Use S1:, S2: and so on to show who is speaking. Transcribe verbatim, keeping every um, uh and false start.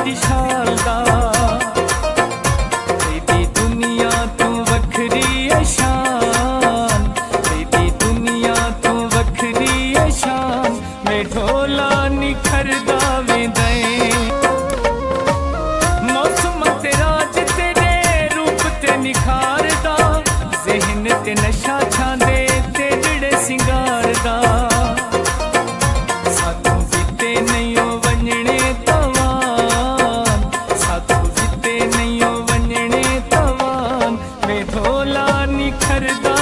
S1: तेरी शाल दा। तेरी दुनिया तू वखरी है शान, तेरी दुनिया तू वखरी है शान। मैं ढोला निखरदा वेंदा मौसम ते राज तेरे रूप ते निखारदा। ज़हन ते नशा छांदे ते जड़े सिंगार दा। सातों जिते नहीं हो वंजने तवान, सातों जिते नहीं हो वंजने तवान। मैं ढोला निखरदा